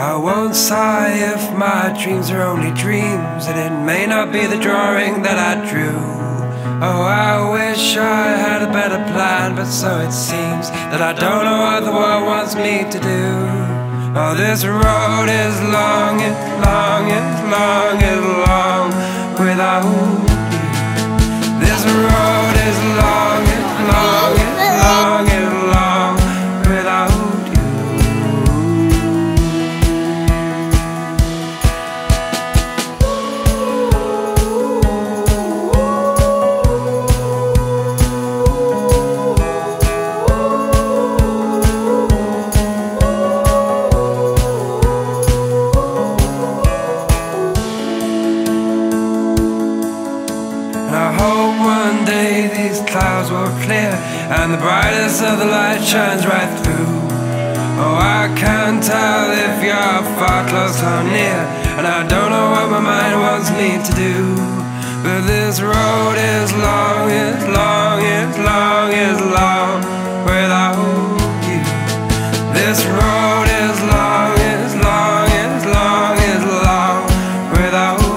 I won't sigh if my dreams are only dreams, and it may not be the drawing that I drew. Oh, I wish I had a better plan, but so it seems that I don't know what the world wants me to do. Oh, this road is long, it's long, it's long, it's long without you. This road is long, it's long, it's long, it's long without you. I hope one day these clouds will clear and the brightest of the light shines right through. Oh, I can't tell if you're far, close or near, and I don't know what my mind wants me to do. But this road is long, it's long, it's long, it's long without you. This road is long, it's long, it's long, it's long without you.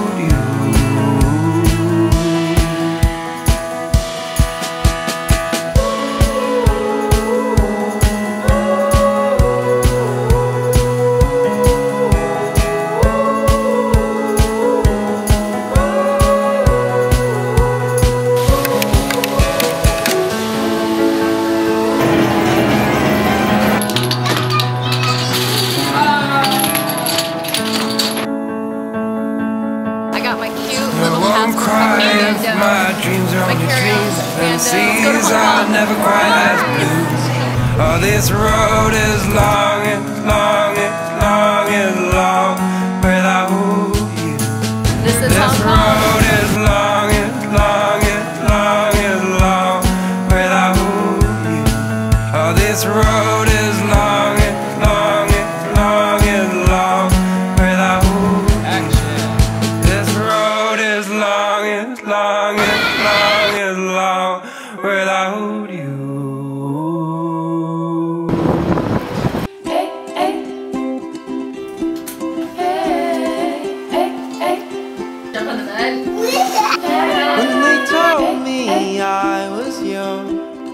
My dreams are only dreams, and seas are never quite as blue. Oh, this road is long, it's long, it's long, it's long without you. This road is long, it's long, it's long, it's long without you. Oh, this road is long, it's long, it's long, it's long without you. This road is long, it's long, it's long, it's long without you. Hey, hey. Hey, hey, hey. Jump on the bed. When they told me I was young,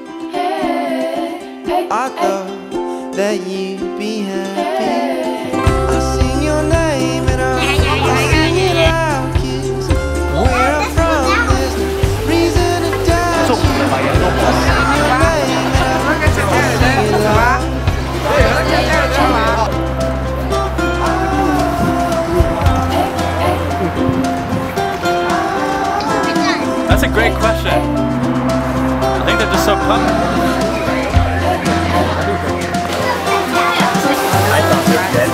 I thought that you'd be happy. I sing your name and I sing it loud, 'cause where I'm from there's no reason to doubt you. I sing your name and I sing it loud. That's a great question. I think they're just so pumped. I thought they were dead.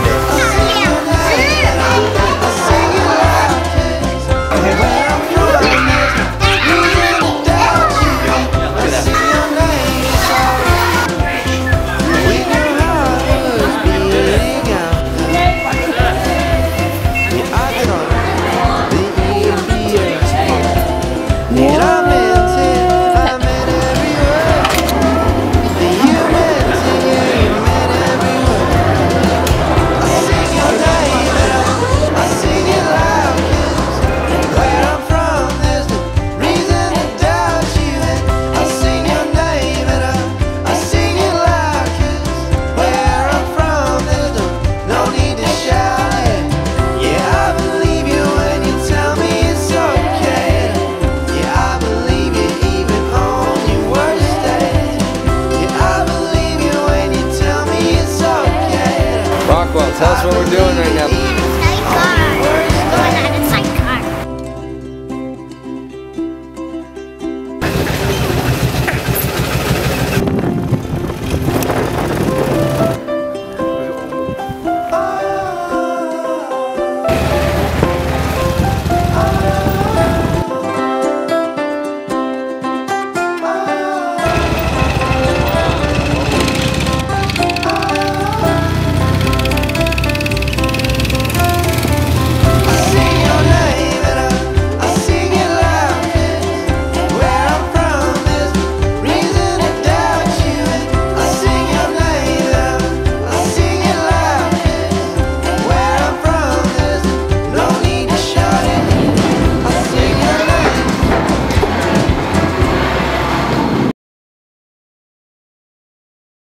Tell us what we're doing.